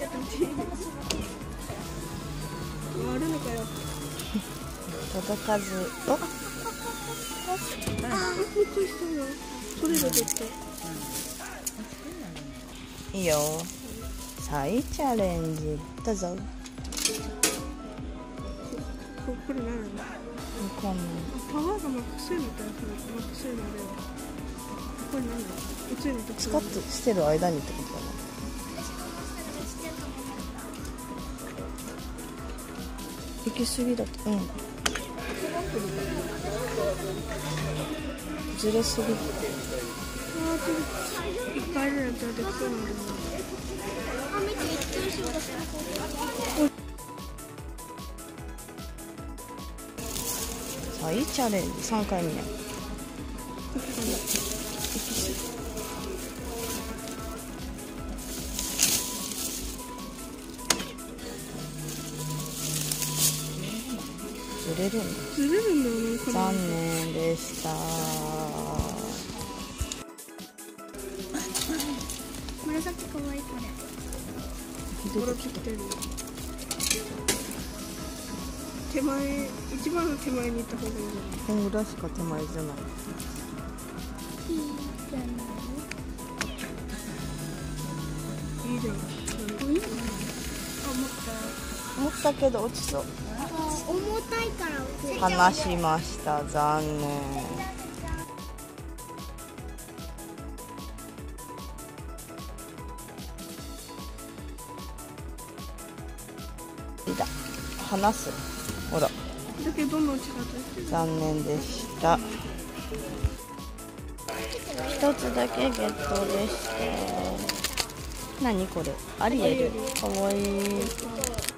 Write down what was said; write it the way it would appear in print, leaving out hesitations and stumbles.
ちゃったち。あるのかよ。 届かず。お。 あ、びっくりしたよ。それだ絶対。 いいよ。再チャレンジ。どうぞ。 これ何なの？ わかんない。 パワーがマックスになったらマックスになるよ。これ何なの？宇宙の時スカッとしてる間にってことだね。行き過ぎだと、うん。ずれすぎ。 一回でやったらできそうなんだよな。 再チャレンジ3回目や。ずれるんだ。 ずれるんだよね。 残念でした。 紫かわいいこれ。 戻ってきてる。手前、一番の手前に行った方がいいんじゃない？ こんぐらいしか手前じゃない。 いいじゃない。 いいじゃん。 思ったけど落ちそう。 重たいから落ちちゃう。 離しました。残念。いた。離す。ほら。 だけどどんどん違って。 残念でした。一つだけゲットでした。何これ？アリエル。かわいい。